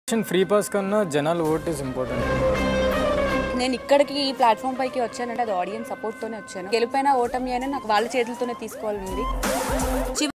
Free pass కన్నా జనాల vote is important. నేను ఇక్కడికి ఈ ప్లాట్ఫామ్ పైకి వచ్చానంటే అది ఆడియన్స్ సపోర్ట్తోనే వచ్చాను. గెలిపోయినా ఓటమి అయినా నాకు వాళ్ళ చేతులతోనే తీసుకోవాలని ఉంది.